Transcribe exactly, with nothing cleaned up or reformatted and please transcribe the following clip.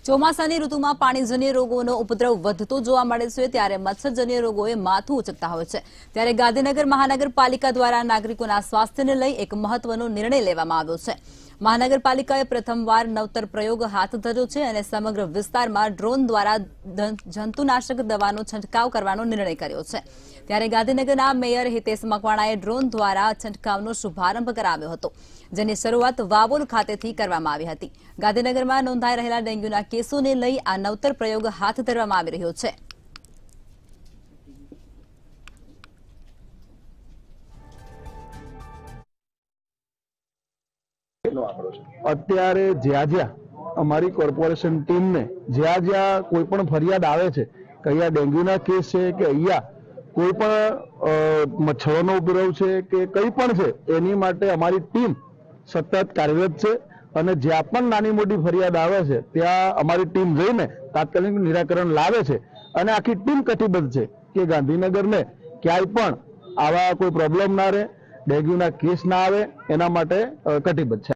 ચોમાસાની ઋતુમાં પાણીજન્ય રોગોનો ઉપદ્રવ વધતો જોવા મળે છે ત્યારે મચ્છરજન્ય રોગોએ માથું ઉચકતા હોય છે। ત્યારે ગાંધીનગર મહાનગરપાલિકા દ્વારા નાગરિકોના સ્વાસ્થ્યને લઈ એક મહત્વનો નિર્ણય લેવામાં આવ્યો છે। મહાનગરપાલિકાએ પ્રથમવાર નવતર પ્રયોગ હાથ ધર્યો છે અને સમગ્ર વિસ્તારમાં ડ્રોન દ્વારા જંતુનાશક દવાનો છંટકાવ કરવાનો નિર્ણય કર્યો છે। ત્યારે ગાંધીનગરના મેયર હિતેશ મકવાણાએ ડ્રોન દ્વારા છંટકાવનો શુભારંભ કરાવ્યો હતો, જેની શરૂઆત વાવોલ ખાતેથી કરવામાં આવી હતી। ગાંધીનગરમાં નોંધાઈ રહેલા ડેન્ગ્યુના કેસોને લઈ આ નવતર પ્રયોગ હાથ ધરવામાં આવી રહ્યો છે। અત્યારે જ્યાં જ્યાં અમારી કોર્પોરેશન ટીમને જ્યાં જ્યાં કોઈ પણ ફરિયાદ આવે છે કે અહીંયા ડેન્ગ્યુના કેસ છે કે અહીંયા કોઈ પણ મચ્છરોનો ઉપદ્રવ છે કે કંઈ પણ છે, એની માટે અમારી ટીમ સતત કાર્યરત છે અને જ્યાં પણ નાની મોટી ફરિયાદ આવે છે ત્યાં અમારી ટીમ જઈને તાત્કાલિક નિરાકરણ લાવે છે અને આખી ટીમ કટિબદ્ધ છે કે ગાંધીનગરને ક્યાંય પણ આવા કોઈ પ્રોબ્લેમ ના રહે, ડેન્ગ્યુના કેસ ના આવે, એના માટે કટિબદ્ધ છે।